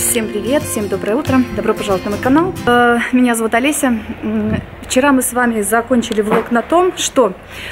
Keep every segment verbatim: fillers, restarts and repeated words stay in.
Всем привет, всем доброе утро, добро пожаловать на мой канал. Меня зовут Олеся. Вчера мы с вами закончили влог на том, что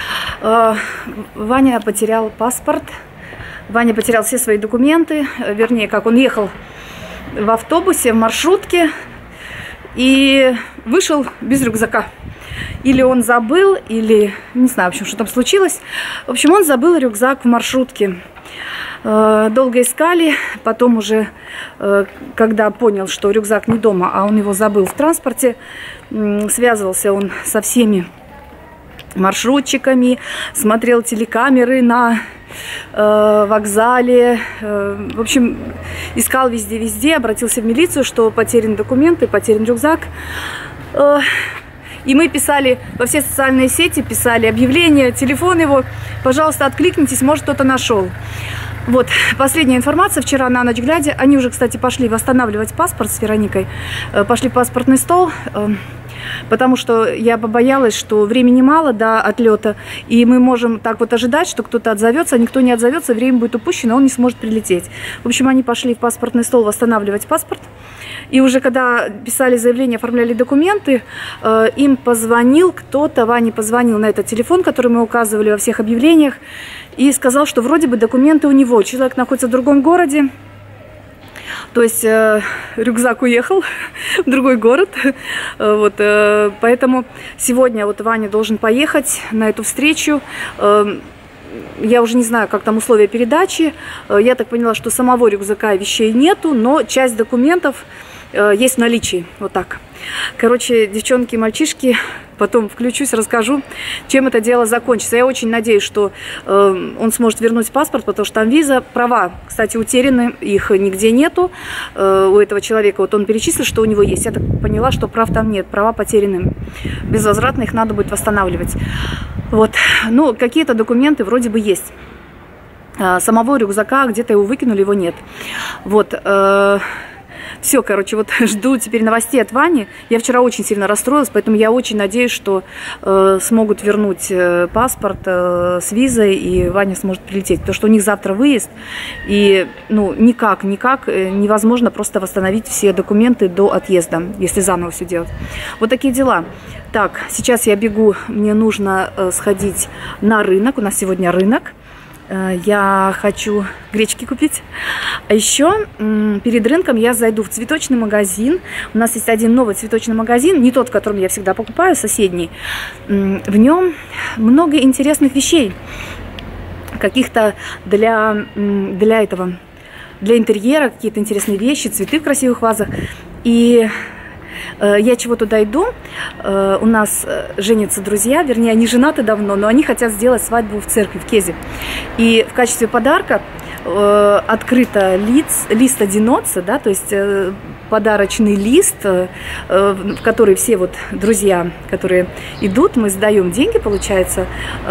Ваня потерял паспорт, Ваня потерял все свои документы, вернее, как он ехал в автобусе, в маршрутке и вышел без рюкзака. Или он забыл, или не знаю, в общем, что там случилось. В общем, он забыл рюкзак в маршрутке. Долго искали, потом уже, когда понял, что рюкзак не дома, а он его забыл в транспорте, связывался он со всеми маршрутчиками, смотрел телекамеры на вокзале, в общем, искал везде-везде, обратился в милицию, что потеряны документы, потерян рюкзак. И мы писали во все социальные сети, писали объявления, телефон его, пожалуйста, откликнитесь, может, кто-то нашел. Вот, последняя информация, вчера на ночь глядя, они уже, кстати, пошли восстанавливать паспорт с Вероникой, пошли в паспортный стол, потому что я побоялась, что времени мало до отлета, и мы можем так вот ожидать, что кто-то отзовется, а никто не отзовется, время будет упущено, он не сможет прилететь. В общем, они пошли в паспортный стол восстанавливать паспорт, и уже когда писали заявление, оформляли документы, им позвонил кто-то, Ване позвонил на этот телефон, который мы указывали во всех объявлениях, и сказал, что вроде бы документы у него. Человек находится в другом городе, то есть э, рюкзак уехал в другой город. Вот, э, поэтому сегодня вот Ваня должен поехать на эту встречу. Э, я уже не знаю, как там условия передачи. Э, я так поняла, что самого рюкзака и вещей нету, но часть документов э, есть в наличии. Вот так. Короче, девчонки и мальчишки, потом включусь, расскажу, чем это дело закончится. Я очень надеюсь, что э, он сможет вернуть паспорт, потому что там виза, права, кстати, утеряны, их нигде нету э, у этого человека. Вот он перечислил, что у него есть. Я так поняла, что прав там нет, права потеряны. Безвозвратно их надо будет восстанавливать. Вот, ну, какие-то документы вроде бы есть. Э, самого рюкзака, где-то его выкинули, его нет. Вот, э, все, короче, вот жду теперь новостей от Вани. Я вчера очень сильно расстроилась, поэтому я очень надеюсь, что э, смогут вернуть э, паспорт э, с визой, и Ваня сможет прилететь. Потому что у них завтра выезд, и ну, никак, никак э, невозможно просто восстановить все документы до отъезда, если заново все делать. Вот такие дела. Так, сейчас я бегу, мне нужно э, сходить на рынок. У нас сегодня рынок. Я хочу гречки купить. А еще перед рынком я зайду в цветочный магазин. У нас есть один новый цветочный магазин, не тот, в котором я всегда покупаю, соседний. В нем много интересных вещей. Каких-то для, для этого, для интерьера, какие-то интересные вещи, цветы в красивых вазах. И я чего туда иду, у нас женятся друзья, вернее, они женаты давно, но они хотят сделать свадьбу в церкви, в Кезе. И в качестве подарка открыто лист, лист одиноца, да, то есть подарочный лист, в который все вот друзья, которые идут, мы сдаем деньги, получается,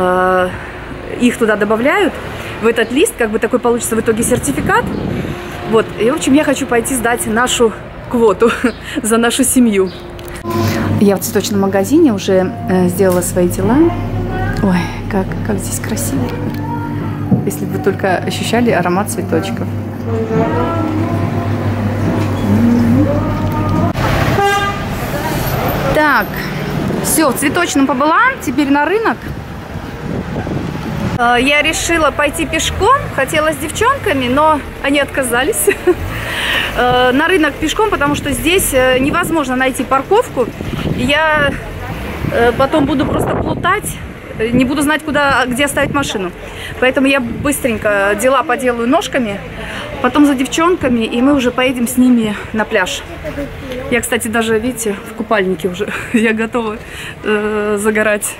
их туда добавляют, в этот лист, как бы такой получится в итоге сертификат. Вот, и в общем я хочу пойти сдать нашу квоту за нашу семью. Я в цветочном магазине уже э, сделала свои дела. Ой, как, как здесь красиво. Если бы вы только ощущали аромат цветочков. Так, все, в цветочном побыла, теперь на рынок. Я решила пойти пешком, хотела с девчонками, но они отказались. На рынок пешком, потому что здесь невозможно найти парковку. Я потом буду просто плутать, не буду знать, куда, где оставить машину. Поэтому я быстренько дела поделаю ножками, потом за девчонками, и мы уже поедем с ними на пляж. Я, кстати, даже, видите, в купальнике уже. Я готова э, загорать.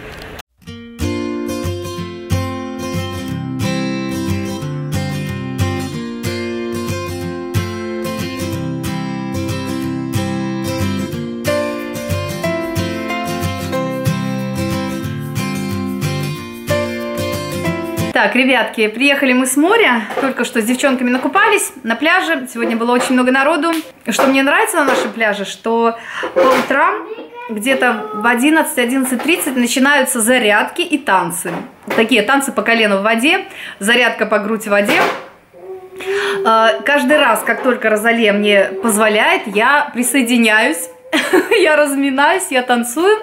Так, ребятки, приехали мы с моря, только что с девчонками накупались на пляже. Сегодня было очень много народу. Что мне нравится на нашем пляже, что по утрам где-то в одиннадцать-одиннадцать тридцать начинаются зарядки и танцы. Такие танцы по колено в воде, зарядка по грудь в воде. Каждый раз, как только Розали мне позволяет, я присоединяюсь, я разминаюсь, я танцую.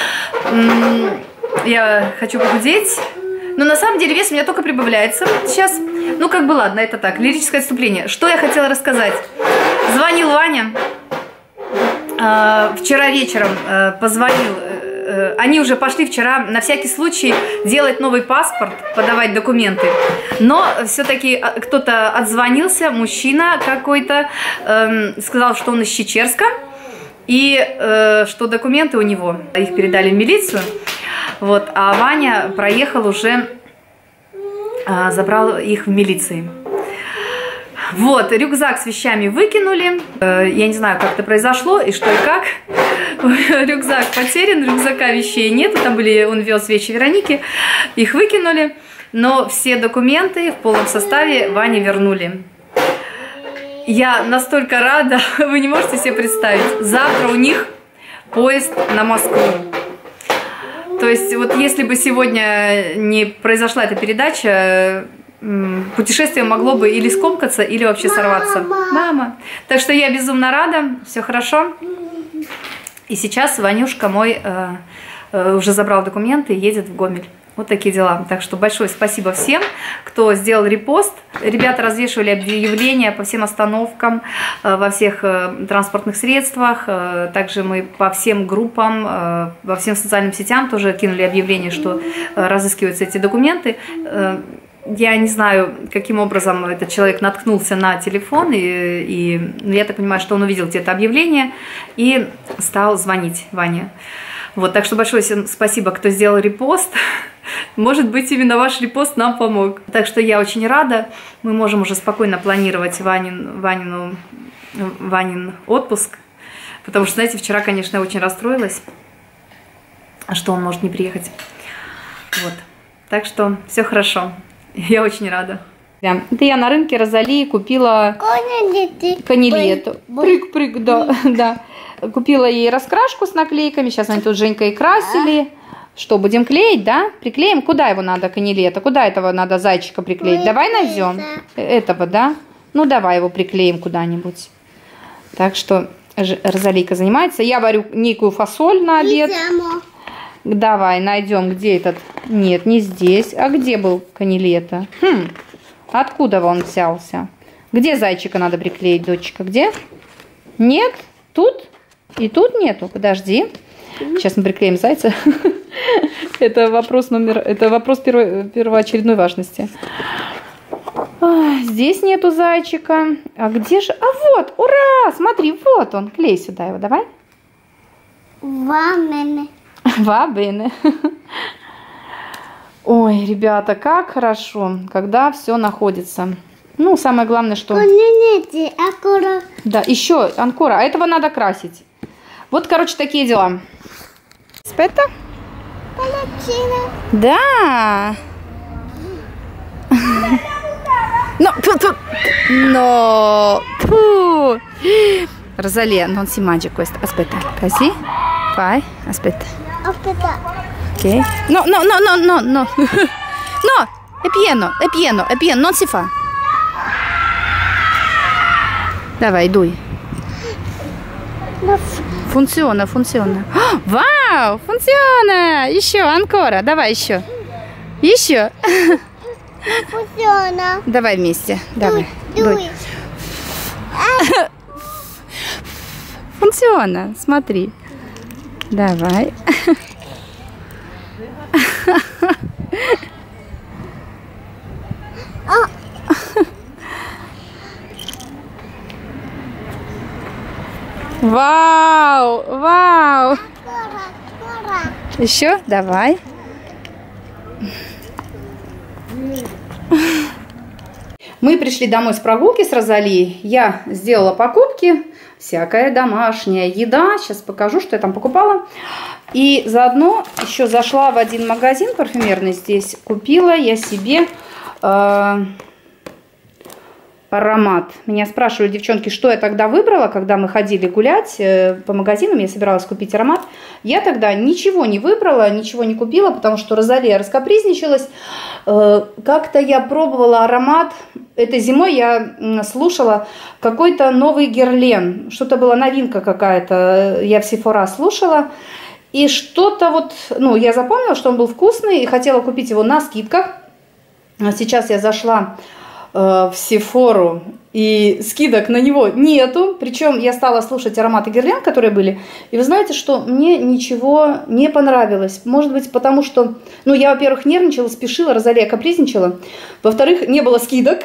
Я хочу похудеть. Но на самом деле вес у меня только прибавляется сейчас. Ну, как бы ладно, это так, лирическое отступление. Что я хотела рассказать? Звонил Ваня. Вчера вечером позвонил. Они уже пошли вчера на всякий случай делать новый паспорт, подавать документы. Но все-таки кто-то отзвонился, мужчина какой-то, э, сказал, что он из Чечерска, и э, что документы у него, их передали в милицию. Вот, а Ваня проехал уже, э, забрал их в милиции. Вот, рюкзак с вещами выкинули. Я не знаю, как это произошло и что и как. Рюкзак потерян, рюкзака вещей нет. Там были, он вез вещи Вероники. Их выкинули. Но все документы в полном составе Ване вернули. Я настолько рада, вы не можете себе представить. Завтра у них поезд на Москву. То есть, вот если бы сегодня не произошла эта передача, путешествие могло бы или скомкаться, или вообще сорваться. Мама. Мама. Так что я безумно рада, все хорошо. И сейчас Ванюшка мой э, э, уже забрал документы и едет в Гомель. Вот такие дела. Так что большое спасибо всем, кто сделал репост. Ребята развешивали объявления по всем остановкам, э, во всех э, транспортных средствах. Э, также мы по всем группам, э, во всем социальным сетям тоже кинули объявление, что э, разыскиваются эти документы. Э, Я не знаю, каким образом этот человек наткнулся на телефон, и, и я так понимаю, что он увидел где-то объявление и стал звонить Ване. Вот, так что большое всем спасибо, кто сделал репост. Может быть, именно ваш репост нам помог. Так что я очень рада. Мы можем уже спокойно планировать Ванин, Ванину, Ванин отпуск. Потому что, знаете, вчера, конечно, я очень расстроилась, что он может не приехать. Вот. Так что все хорошо. Я очень рада. Это я на рынке Розали купила канилету. Прыг-прыг, да, да. Купила ей раскрашку с наклейками. Сейчас они тут с Женькой красили. Что, будем клеить, да? Приклеим? Куда его надо, канилета? Куда этого надо зайчика приклеить? Давай найдем. Этого, да? Ну, давай его приклеим куда-нибудь. Так что Розалийка занимается. Я варю некую фасоль на обед. Давай, найдем, где этот... Нет, не здесь. А где был канилета? Хм, откуда он взялся? Где зайчика надо приклеить, дочка? Где? Нет? Тут? И тут нету? Подожди. Сейчас мы приклеим зайца. Это вопрос номер... Это вопрос первоочередной важности. Здесь нету зайчика. А где же... А вот, ура! Смотри, вот он. Клей сюда его, давай. Вамене. Вабене. Ой, ребята, как хорошо, когда все находится. Ну, самое главное, что... Да, еще анкора. А этого надо красить. Вот, короче, такие дела. Спета? Да. Но, но, но, Розали, non si mangia questo. Aspetta, così. Vai, aspetta. Aspetta. Ok. No, no, no, no, no, no. No, è pieno, è pieno, è pieno, non si fa. Давай, дуй. Funziona, funziona. Вау, funziona. Еще, ancora. Давай еще. Еще. Funziona. Давай вместе. Давай. Дуй. Funziona, смотри. Давай. Вау, вау. Еще? Давай. Мы пришли домой с прогулки с Розалией. Я сделала покупки. Всякая домашняя еда. Сейчас покажу, что я там покупала. И заодно еще зашла в один магазин парфюмерный здесь. Купила я себе э, аромат. Меня спрашивали девчонки, что я тогда выбрала, когда мы ходили гулять по магазинам, я собиралась купить аромат. Я тогда ничего не выбрала, ничего не купила, потому что Розалия раскапризничалась. Как-то я пробовала аромат. Этой зимой я слушала какой-то новый Герлен. Что-то была новинка какая-то. Я в Сефора слушала. И что-то вот, ну, я запомнила, что он был вкусный и хотела купить его на скидках. Сейчас я зашла в Сефору, и скидок на него нету. Причем я стала слушать ароматы Герлен, которые были. И вы знаете, что мне ничего не понравилось. Может быть, потому что, ну, я, во-первых, нервничала, спешила, Розалия капризничала. Во-вторых, не было скидок.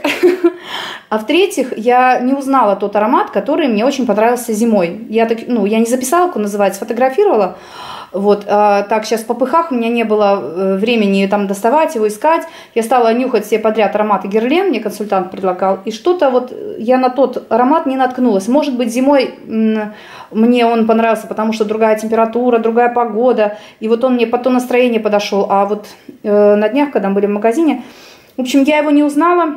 А в-третьих, я не узнала тот аромат, который мне очень понравился зимой. Я, так, ну, я не записала, как он называется, сфотографировала. Вот, а, так, сейчас в попыхах у меня не было времени там доставать его, искать. Я стала нюхать все подряд ароматы Герлен, мне консультант предлагал. И что-то вот я на тот аромат не наткнулась. Может быть, зимой мне он понравился, потому что другая температура, другая погода. И вот он мне по то настроение подошел. А вот э, на днях, когда мы были в магазине, в общем, я его не узнала.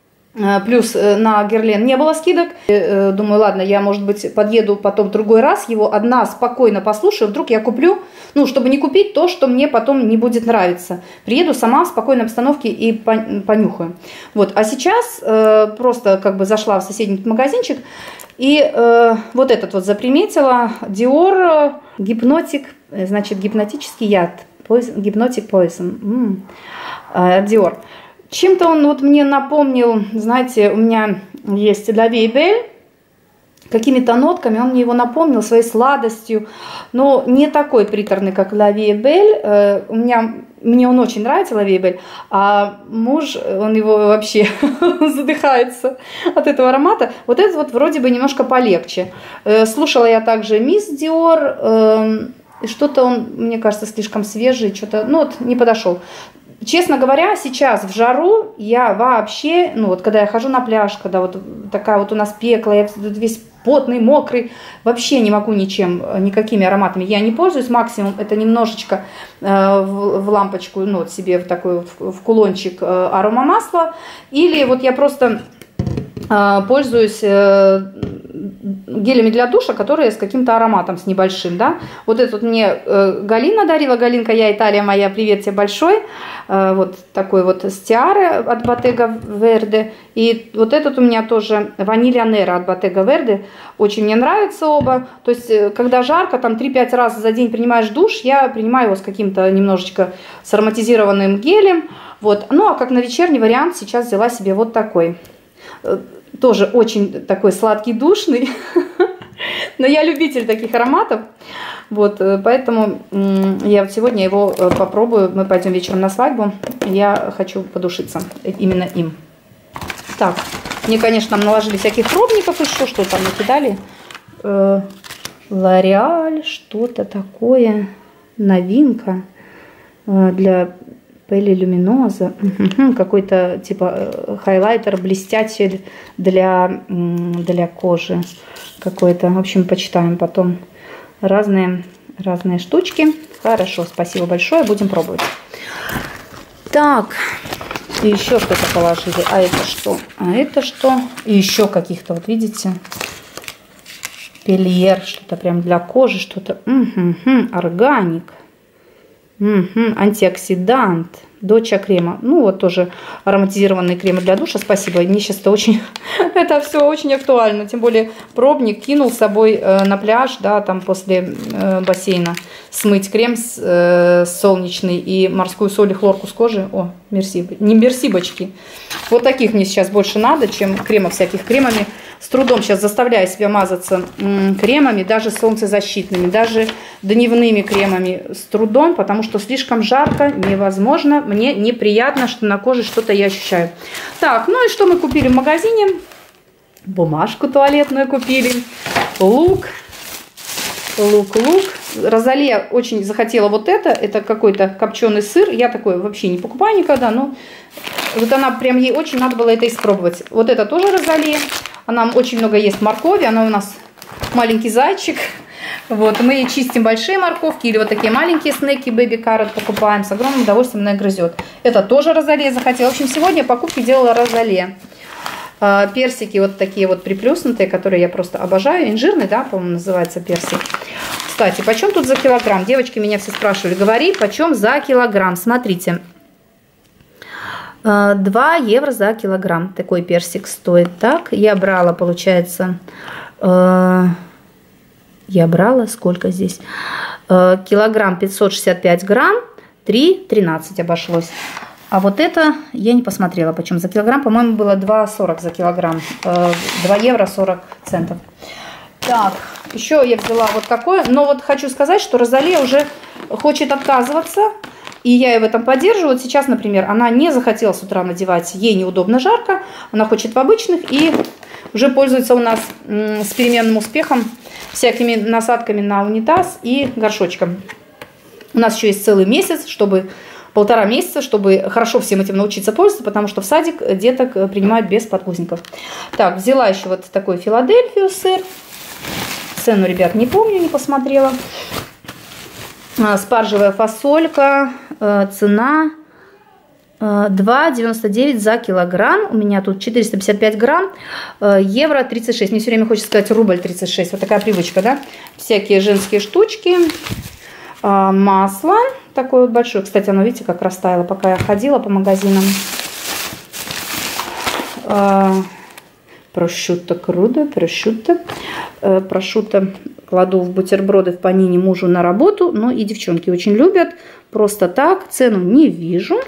Плюс на Герлен не было скидок. Думаю, ладно, я, может быть, подъеду потом в другой раз, его одна спокойно послушаю, вдруг я куплю, ну, чтобы не купить то, что мне потом не будет нравиться. Приеду сама в спокойной обстановке и понюхаю. Вот. А сейчас э, просто как бы зашла в соседний магазинчик и э, вот этот вот заприметила. Dior Гипнотик, значит, гипнотический яд. Гипнотик Poison. Dior. Чем-то он вот мне напомнил, знаете, у меня есть La Vie est Belle, какими-то нотками он мне его напомнил, своей сладостью, но не такой приторный, как La Vie est Belle. У меня, мне он очень нравится, La Vie est Belle, а муж, он его вообще задыхается от этого аромата. Вот этот вот вроде бы немножко полегче. Слушала я также Miss Dior, что-то он, мне кажется, слишком свежий, что-то, ну вот, не подошел. Честно говоря, сейчас в жару я вообще, ну вот когда я хожу на пляж, когда вот такая вот у нас пекла, я весь потный, мокрый, вообще не могу ничем, никакими ароматами я не пользуюсь. Максимум это немножечко э, в, в лампочку, ну вот себе в такой в, в кулончик э, аромамасла. Или вот я просто э, пользуюсь э, гелями для душа, которые с каким-то ароматом, с небольшим, да. Вот этот мне э, Галина дарила. Галинка, я Италия моя, привет тебе большой. Э, вот такой вот с Тиары от Bottega Verde. И вот этот у меня тоже Ванилья Нера от Bottega Verde. Очень мне нравятся оба. То есть, когда жарко, там три-пять раз за день принимаешь душ, я принимаю его с каким-то немножечко с ароматизированным гелем. Вот. Ну, а как на вечерний вариант сейчас взяла себе вот такой. Тоже очень такой сладкий, душный. Но я любитель таких ароматов. Вот, поэтому я вот сегодня его попробую. Мы пойдем вечером на свадьбу. Я хочу подушиться именно им. Так, мне, конечно, нам наложили всяких пробников еще. Что там накидали? L'Oréal, что-то такое. Новинка для... Пелли Люминоза, какой-то типа хайлайтер блестящий для, для кожи какой-то. В общем, почитаем потом разные, разные штучки. Хорошо, спасибо большое, будем пробовать. Так, и еще что-то положили. А это что? А это что? И еще каких-то, вот видите, пельер, что-то прям для кожи, что-то. Угу, органик. Угу, антиоксидант, доча крема. Ну, вот тоже ароматизированные кремы для душа. Спасибо. Мне сейчас это очень, это все очень актуально. Тем более пробник кинул с собой э, на пляж, да, там после э, бассейна смыть крем с, э, солнечный и морскую соль и хлорку с кожи. О, мерси, не мерсибочки. Вот таких мне сейчас больше надо, чем кремов всяких кремами. С трудом сейчас заставляю себя мазаться кремами, даже солнцезащитными, даже дневными кремами. С трудом, потому что слишком жарко, невозможно. Мне неприятно, что на коже что-то я ощущаю. Так, ну и что мы купили в магазине? Бумажку туалетную купили. Лук. Лук, лук. Розалия очень захотела вот это. Это какой-то копченый сыр. Я такой вообще не покупаю никогда. Но вот она прям, ей очень надо было это испробовать. Вот это тоже Розалия. Она очень много ест моркови, она у нас маленький зайчик. Вот, мы чистим большие морковки или вот такие маленькие снеки, baby carrot покупаем. С огромным удовольствием она грызет. Это тоже Розалия захотела. В общем, сегодня покупки делала Розалия. Персики вот такие вот приплюснутые, которые я просто обожаю. Инжирный, да, по-моему, называется персик. Кстати, почем тут за килограмм? Девочки меня все спрашивали. Говори, почем за килограмм? Смотрите. два евро за килограмм такой персик стоит. Так, я брала, получается... Я брала, сколько здесь? Килограмм пятьсот шестьдесят пять грамм, три тринадцать обошлось. А вот это я не посмотрела, почем за килограмм. По-моему, было два сорок за килограмм. два евро сорок центов. Так, еще я взяла вот такое. Но вот хочу сказать, что Розалия уже хочет отказываться. И я ее в этом поддерживаю. Вот сейчас, например, она не захотела с утра надевать. Ей неудобно, жарко. Она хочет в обычных. И уже пользуется у нас с переменным успехом всякими насадками на унитаз и горшочком. У нас еще есть целый месяц, чтобы... полтора месяца, чтобы хорошо всем этим научиться пользоваться, потому что в садик деток принимают без подгузников. Так, взяла еще вот такой Филадельфию сыр. Цену, ребят, не помню, не посмотрела. Спаржевая фасолька. Цена два девяносто девять за килограмм. У меня тут четыреста пятьдесят пять грамм. Евро тридцать шесть. Мне все время хочется сказать рубль тридцать шесть. Вот такая привычка, да? Всякие женские штучки. Масло. Такое вот большое. Кстати, оно, видите, как растаяло, пока я ходила по магазинам. Прошутто крудо, прошутто. Прошутто кладу в бутерброды в панине мужу на работу. Ну и девчонки очень любят. Просто так. Цену не вижу.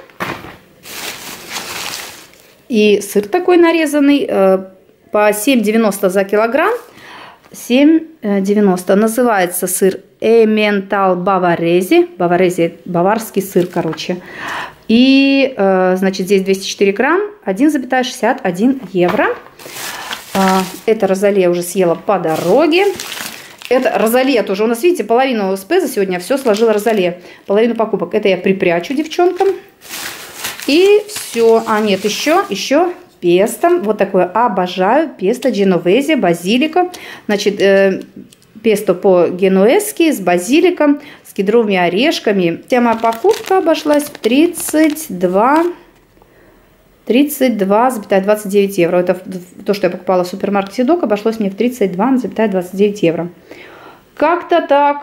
И сыр такой нарезанный. По семь девяносто за килограмм. семь девяносто. Называется сыр Эмментал Баварези. Баварези, баварский сыр, короче. И, значит, здесь двести четыре грамм, один целых шестьдесят один евро. Это Розалия уже съела по дороге. Это Розалия тоже. У нас, видите, половину ОСП за сегодня все сложила Розалия. Половину покупок. Это я припрячу девчонкам. И все. А, нет, еще, еще... песто. Вот такое обожаю. Песто дженовезе, базилика. Значит, э, песто по-генуэзски с базиликом, с кедровыми орешками. Вся моя покупка обошлась в тридцать два, тридцать два двадцать девять евро. Это то, что я покупала в супермаркете Док, обошлось мне в тридцать два двадцать девять евро. Как-то так.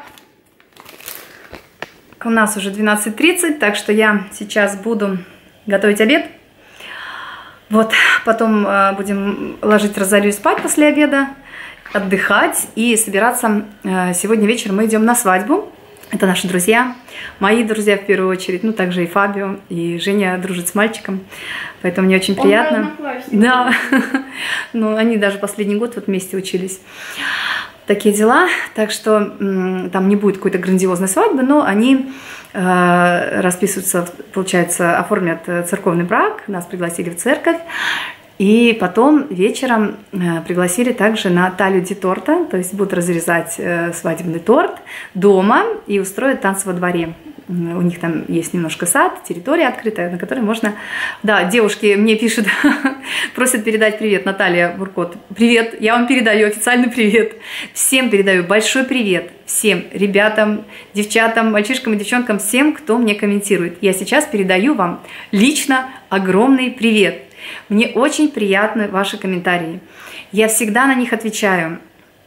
У нас уже двенадцать тридцать, так что я сейчас буду готовить обед. Вот, потом э, будем ложить Розалию спать после обеда, отдыхать и собираться. Э, сегодня вечером мы идем на свадьбу. Это наши друзья, мои друзья в первую очередь, ну также и Фабио, и Женя дружит с мальчиком, поэтому мне очень приятно. Да, ну они даже последний год вот вместе учились. Такие дела, так что м, там не будет какой-то грандиозной свадьбы, но они э, расписываются, получается, оформят церковный брак, нас пригласили в церковь, и потом вечером э, пригласили также на талью ди торта, то есть будут разрезать э, свадебный торт дома и устроят танцы во дворе. У них там есть немножко сад, территория открытая, на которой можно... Да, девушки мне пишут, просят передать привет, Наталья Буркот. Привет, я вам передаю официальный привет. Всем передаю большой привет. Всем ребятам, девчатам, мальчишкам и девчонкам, всем, кто мне комментирует. Я сейчас передаю вам лично огромный привет. Мне очень приятны ваши комментарии. Я всегда на них отвечаю.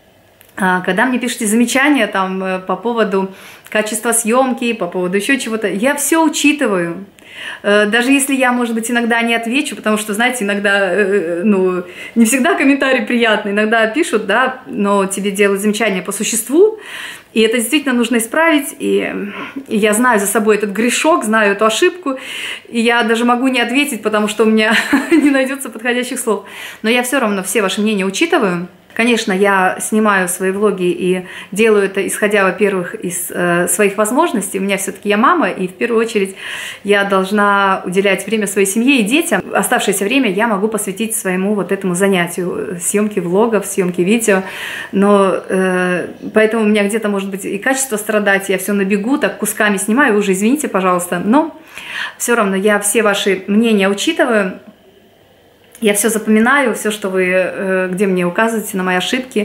Когда мне пишете замечания там по поводу качества съемки, по поводу еще чего-то, я все учитываю. Даже если я, может быть, иногда не отвечу, потому что, знаете, иногда, ну, не всегда комментарии приятные, иногда пишут, да, но тебе делают замечания по существу, и это действительно нужно исправить, и, и я знаю за собой этот грешок, знаю эту ошибку, и я даже могу не ответить, потому что у меня не найдется подходящих слов, но я все равно все ваши мнения учитываю. Конечно, я снимаю свои влоги и делаю это, исходя, во-первых, из э, своих возможностей. У меня все-таки я мама, и в первую очередь я должна уделять время своей семье и детям. Оставшееся время я могу посвятить своему вот этому занятию, съемке влогов, съемке видео. Но э, поэтому у меня где-то, может быть, и качество страдать, я все на бегу, так кусками снимаю, вы уже извините, пожалуйста. Но все равно я все ваши мнения учитываю. Я все запоминаю, все, что вы, где мне указываете на мои ошибки.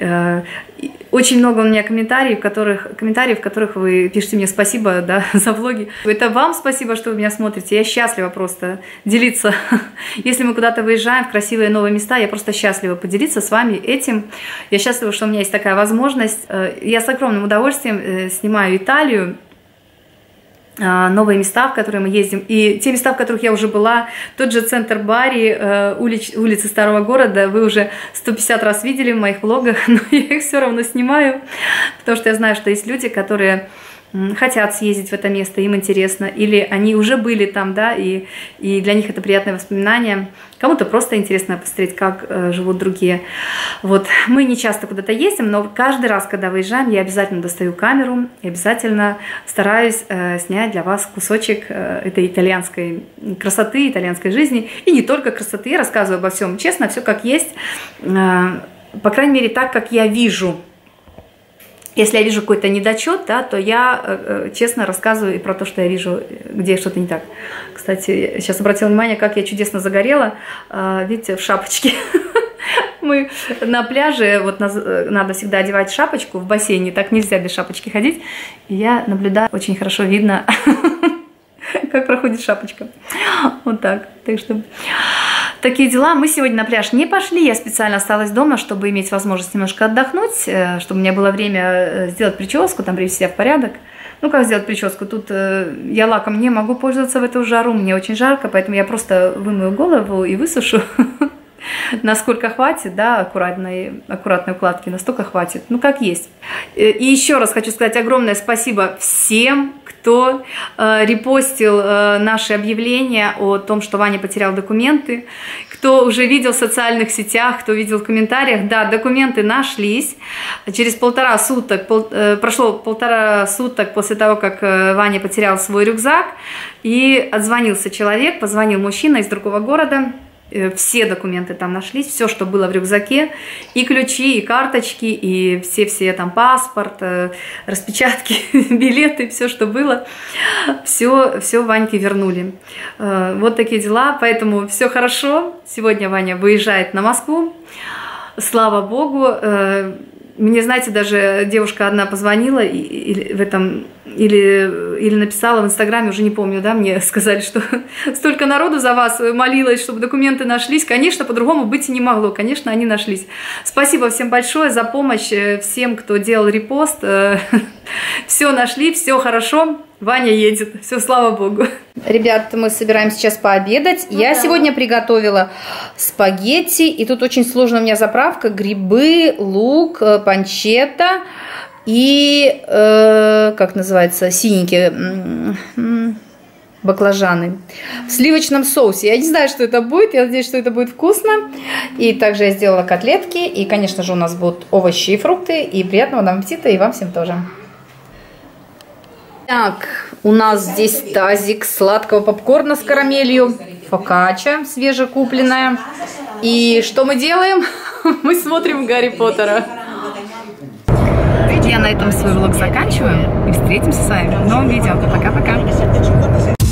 Очень много у меня комментариев, в которых, комментариев, в которых вы пишете мне спасибо, да, за влоги. Это вам спасибо, что вы меня смотрите. Я счастлива просто делиться. Если мы куда-то выезжаем в красивые новые места, я просто счастлива поделиться с вами этим. Я счастлива, что у меня есть такая возможность. Я с огромным удовольствием снимаю Италию, новые места, в которые мы ездим, и те места, в которых я уже была, тот же центр Бари, улиц, улицы Старого Города, вы уже сто пятьдесят раз видели в моих влогах, но я их все равно снимаю, потому что я знаю, что есть люди, которые хотят съездить в это место, им интересно, или они уже были там, да, и, и для них это приятное воспоминание. Кому-то просто интересно посмотреть, как э, живут другие. Вот, мы не часто куда-то ездим, но каждый раз, когда выезжаем, я обязательно достаю камеру и обязательно стараюсь э, снять для вас кусочек э, этой итальянской красоты, итальянской жизни, и не только красоты, я рассказываю обо всем честно, все как есть, э, по крайней мере, так, как я вижу. Если я вижу какой-то недочет, да, то я э, честно рассказываю и про то, что я вижу, где что-то не так. Кстати, я сейчас обратила внимание, как я чудесно загорела. Э, видите, в шапочке. Мы на пляже, вот надо всегда одевать шапочку в бассейне, так нельзя без шапочки ходить. И я наблюдаю, очень хорошо видно, как проходит шапочка. Вот так. Так что такие дела. Мы сегодня на пляж не пошли. Я специально осталась дома, чтобы иметь возможность немножко отдохнуть, чтобы у меня было время сделать прическу, там привести себя в порядок. Ну, как сделать прическу? Тут я лаком не могу пользоваться в эту жару, мне очень жарко, поэтому я просто вымою голову и высушу. Насколько хватит, да, аккуратной, аккуратной укладки, настолько хватит. Ну, как есть. И еще раз хочу сказать огромное спасибо всем, кто э, репостил э, наши объявления о том, что Ваня потерял документы, кто уже видел в социальных сетях, кто видел в комментариях. Да, документы нашлись. Через полтора суток, пол, э, прошло полтора суток после того, как э, Ваня потерял свой рюкзак, и отзвонился человек, позвонил мужчина из другого города. Все документы там нашлись, все, что было в рюкзаке, и ключи, и карточки, и все-все там паспорт, распечатки, билеты, все, что было, все, все Ваньке вернули. Вот такие дела, поэтому все хорошо. Сегодня Ваня выезжает на Москву, слава богу. Мне, знаете, даже девушка одна позвонила и, в этом, или, или написала в Инстаграме, уже не помню, да, мне сказали, что столько народу за вас молилось, чтобы документы нашлись. Конечно, по-другому быть и не могло, конечно, они нашлись. Спасибо всем большое за помощь, всем, кто делал репост. Все нашли, все хорошо. Ваня едет, все, слава богу. Ребят, мы собираемся сейчас пообедать. Ну, Я да. сегодня приготовила спагетти, и тут очень сложная у меня заправка: грибы, лук, панчетта и, э, как называется, синенькие баклажаны в сливочном соусе. Я не знаю, что это будет, я надеюсь, что это будет вкусно. И также я сделала котлетки, и, конечно же, у нас будут овощи и фрукты. И приятного нам аппетита, и вам всем тоже. Так, у нас здесь тазик сладкого попкорна с карамелью, фокачча свежекупленная. И что мы делаем? Мы смотрим Гарри Поттера. Я на этом свой влог заканчиваю. И встретимся с вами в новом видео. Пока-пока.